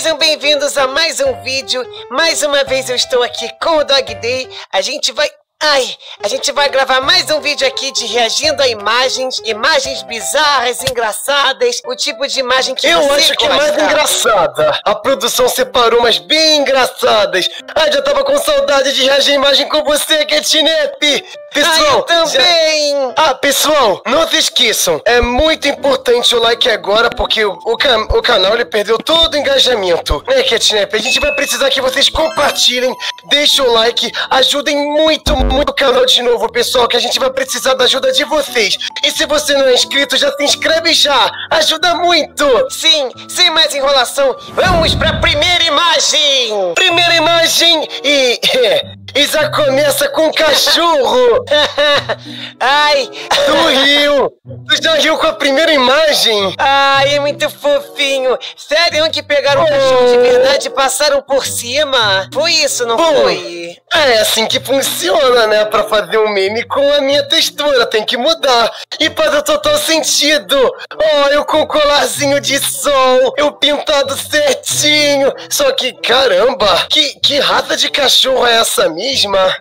Sejam bem-vindos a mais um vídeo. Mais uma vez eu estou aqui com o Dog Day. A gente vai gravar mais um vídeo aqui de reagindo a imagens bizarras, engraçadas, o tipo de imagem que eu você acho que é gosta. mais engraçada. A produção separou umas bem engraçadas. Já tava com saudade de reagir a imagem com você, Catnap. Pessoal, eu também. Pessoal, não se esqueçam. É muito importante o like agora, porque o canal ele perdeu todo o engajamento. Né, Catnap? A gente vai precisar que vocês compartilhem, deixem o like, ajudem muito o canal de novo, pessoal, que a gente vai precisar da ajuda de vocês. E se você não é inscrito, já se inscreve já. Ajuda muito. Sim, sem mais enrolação, vamos pra primeira imagem. Primeira imagem e já começa com um cachorro. Ai, Tu riu. Tu já riu com a primeira imagem? Ai, é muito fofinho. Sério que pegaram o cachorro de verdade e passaram por cima? Foi isso, não foi? É assim que funciona, né? Pra fazer um meme com a minha textura, tem que mudar. E faz o total sentido. Eu com o colarzinho de sol, eu pintado certinho. Só que, caramba, que raça de cachorro é essa mesma?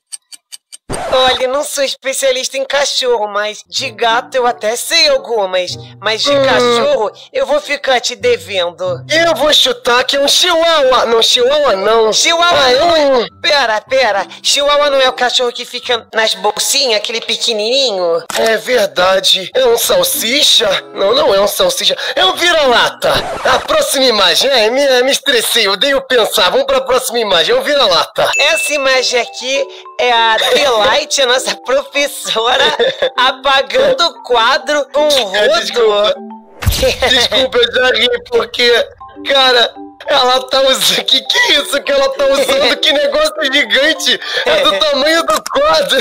Olha, não sou especialista em cachorro, mas de gato eu até sei algumas. Mas de cachorro eu vou ficar te devendo. Eu vou chutar que é um chihuahua. Não, chihuahua não. Chihuahua não é... Pera. Chihuahua não é o cachorro que fica nas bolsinhas, aquele pequenininho? É verdade. É um salsicha? Não é um salsicha. É um vira-lata. A próxima imagem. Me estressei, eu odeio pensar. Vamos pra próxima imagem. É um vira-lata. Essa imagem aqui é a Delight, a nossa professora, apagando o quadro com o rodo. Desculpa, eu já ri, porque, cara, ela tá usando... Que é isso que ela tá usando? Que negócio gigante! É do tamanho do quadro!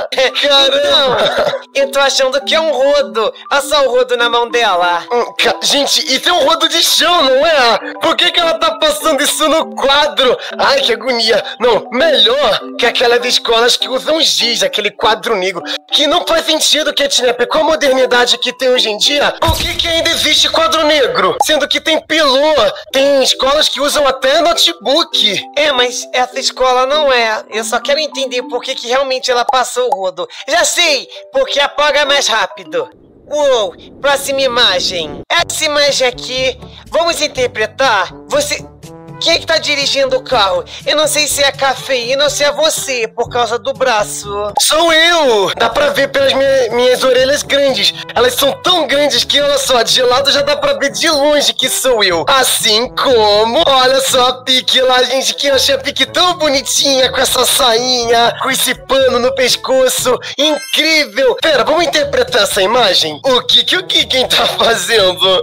Caramba! Eu tô achando que é um rodo. Olha só o rodo na mão dela. Gente, isso é um rodo de chão, não é? Por que ela tá passando isso no quadro? Ai, que agonia! Não, melhor que aquelas escolas que usam giz, aquele quadro negro. Que não faz sentido, Catnap, com a modernidade que tem hoje em dia. Por que ainda existe quadro negro? Sendo que tem pilô, tem escolas que usam até notebook. Mas essa escola não é. Eu só quero entender por que realmente ela passou o rodo. Já sei, porque apaga mais rápido. Uou, próxima imagem. Essa imagem aqui, vamos interpretar. Quem é que tá dirigindo o carro? Eu não sei se é a cafeína ou se é você, por causa do braço. Sou eu! Dá pra ver pelas minhas orelhas grandes. Elas são tão grandes que, olha só, de lado já dá pra ver de longe que sou eu. Assim como, olha só a Pique lá, gente, que eu achei a Pique tão bonitinha, com essa sainha, com esse pano no pescoço. Incrível! Pera, vamos interpretar essa imagem? O que quem tá fazendo?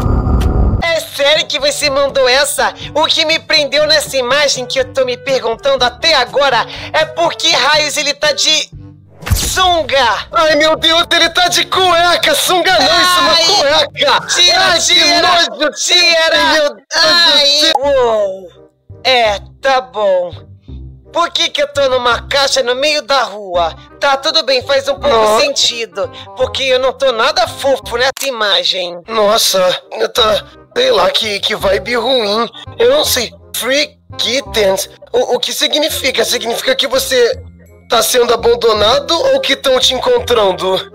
É sério que você mandou essa? O que me prendeu nessa imagem que eu tô me perguntando até agora é por que raios ele tá de sunga? Ai, meu Deus, ele tá de cueca! Sunga não, isso é uma cueca! Tira! Meu Deus do céu! Uou! Tá bom. Por que eu tô numa caixa no meio da rua? Tá, tudo bem, faz um pouco sentido. Porque eu não tô nada fofo nessa imagem. Nossa, sei lá, que vibe ruim. Eu não sei. Free kittens. O que significa? Significa que você tá sendo abandonado ou que estão te encontrando?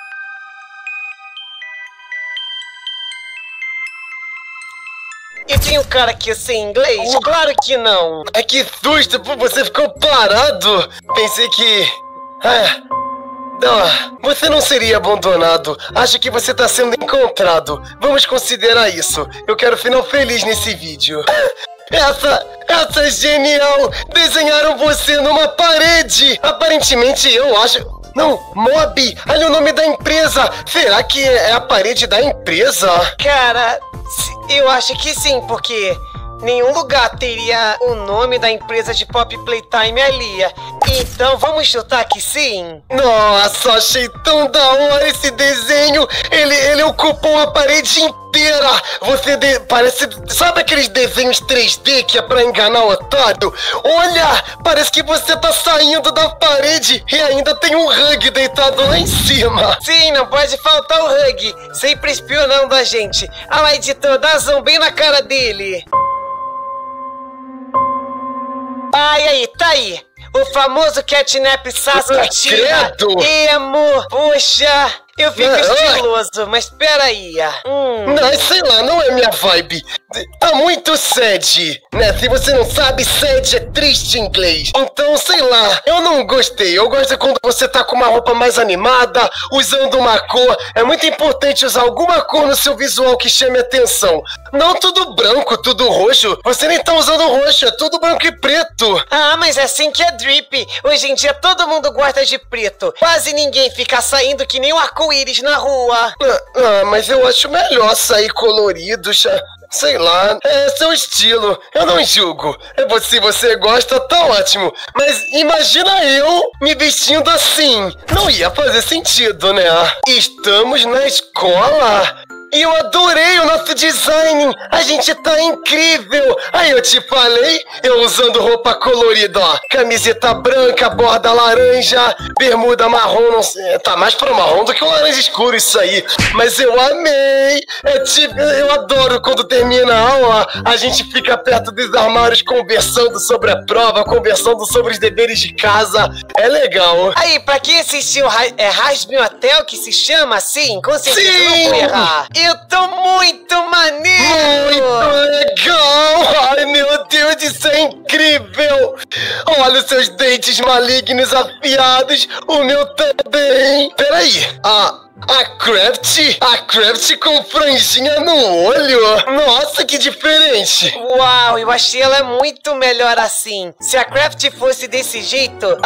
E tem um cara que eu sei inglês? Claro que não. Que susto, você ficou parado. Pensei que... Não, você não seria abandonado. Acho que você tá sendo encontrado. Vamos considerar isso. Eu quero final feliz nesse vídeo. Essa é genial! Desenharam você numa parede! Aparentemente eu acho... Não, Mob! Olha o nome da empresa! Será que é a parede da empresa? Cara, eu acho que sim, porque nenhum lugar teria o nome da empresa de Pop Playtime ali. Então vamos chutar que sim? Nossa, achei tão da hora esse desenho! Ele ocupou a parede inteira! Parece... Sabe aqueles desenhos 3D que é pra enganar o otário? Olha! Parece que você tá saindo da parede e ainda tem um Hug deitado lá em cima! Sim, não pode faltar o Hug! Sempre espionando a gente! Ah lá, editor, dá zoom bem na cara dele! Ai, aí, tá aí. O famoso catnap Saskatchewan. Credo! Emo. Puxa, eu fico estiloso, mas peraí. Não, sei lá, não é minha vibe. Tá muito sad, né? Se você não sabe, sad é triste em inglês. Então, sei lá, eu não gostei. Eu gosto quando você tá com uma roupa mais animada, usando uma cor. É muito importante usar alguma cor no seu visual que chame atenção. Não tudo branco, tudo roxo. Você nem tá usando roxo, é tudo branco e preto. Ah, mas é assim que é drip. Hoje em dia todo mundo gosta de preto. Quase ninguém fica saindo que nem um arco-íris na rua. Mas eu acho melhor sair colorido, sei lá, é seu estilo, eu não julgo. Se você gosta, tá ótimo. Mas imagina eu me vestindo assim. Não ia fazer sentido, né? Estamos na escola. E eu adorei o nosso design! A gente tá incrível! Aí eu te falei, eu usando roupa colorida, ó. Camiseta branca, borda laranja, bermuda marrom, não sei, tá mais pra marrom do que um laranja escuro isso aí. Mas eu amei! Eu adoro quando termina a aula, a gente fica perto dos armários conversando sobre a prova, conversando sobre os deveres de casa. É legal. Aí, pra quem assistiu Rasme Hotel, que se chama assim, com certeza não vou errar. Eu tô muito maneiro! Muito legal! Ai, meu Deus, isso é incrível! Olha os seus dentes malignos afiados, o meu também! Peraí, a Craft com franjinha no olho? Nossa, que diferente! Uau, eu achei ela muito melhor assim. Se a Craft fosse desse jeito...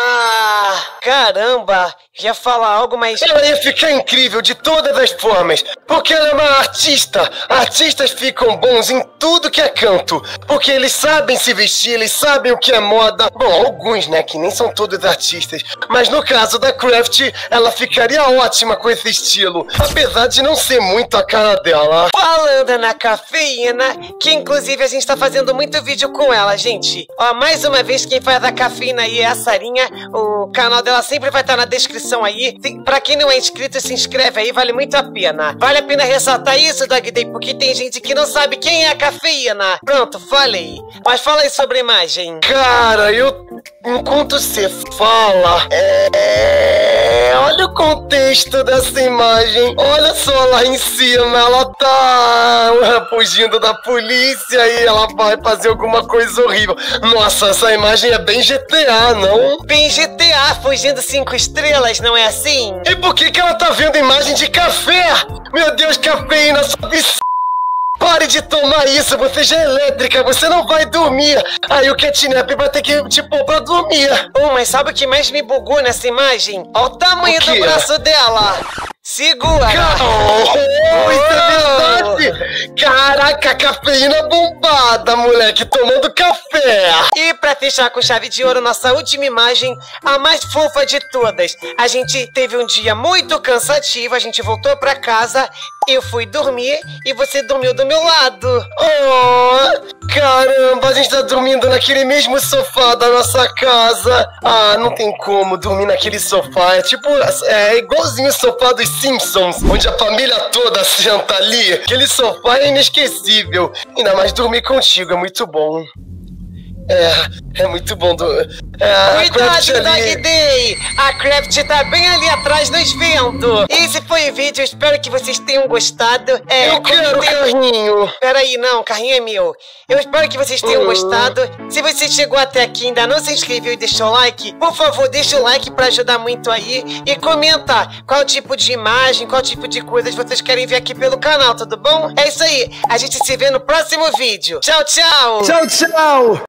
caramba! Ia falar algo, mas... Ela ia ficar incrível de todas as formas, porque ela é uma artista. Artistas ficam bons em tudo que é canto, porque eles sabem se vestir, eles sabem o que é moda. Bom, alguns, né, que nem são todos artistas. Mas no caso da Craft, ela ficaria ótima com esse estilo, apesar de não ser muito a cara dela. Falando na cafeína, que inclusive a gente tá fazendo muito vídeo com ela, gente. Ó, mais uma vez, quem faz a cafeína aí é a Sarinha. O canal dela sempre vai estar na descrição aí. Pra quem não é inscrito, se inscreve aí, vale muito a pena. Vale a pena ressaltar isso, Dog Day, porque tem gente que não sabe quem é a cafeína. Pronto, falei. Mas fala aí sobre a imagem. Cara, enquanto você fala, olha o contexto dessa imagem. Olha só lá em cima, ela tá fugindo da polícia e ela vai fazer alguma coisa horrível. Nossa, essa imagem é bem GTA, não? Bem GTA, fugindo 5 estrelas, não é assim? E por que ela tá vendo imagem de café? Meu Deus, cafeína, sabe? Pare de tomar isso, você já é elétrica, você não vai dormir. Aí o catnap vai ter que te pôr pra dormir. Mas sabe o que mais me bugou nessa imagem? Olha o tamanho do braço dela. Segura! Isso é verdade! Caraca, cafeína bombada, moleque, tomando café! E pra fechar com chave de ouro nossa última imagem, a mais fofa de todas. A gente teve um dia muito cansativo, a gente voltou pra casa, eu fui dormir e você dormiu do meu lado. Caramba, a gente tá dormindo naquele mesmo sofá da nossa casa. Não tem como dormir naquele sofá. É igualzinho o sofá dos Simpsons, onde a família toda senta ali. Aquele sofá é inesquecível. Ainda mais dormir contigo, é muito bom. É muito bom. Cuidado, Dog Day! A Craft tá bem ali atrás nos vendo. Esse foi o vídeo, eu espero que vocês tenham gostado. Eu quero carrinho. Peraí, não, carrinho é meu. Eu espero que vocês tenham gostado. Se você chegou até aqui e ainda não se inscreveu e deixou o like, por favor, deixa o like pra ajudar muito aí. E comenta qual tipo de imagem, qual tipo de coisas vocês querem ver aqui pelo canal, tudo bom? É isso aí, a gente se vê no próximo vídeo. Tchau, tchau! Tchau, tchau!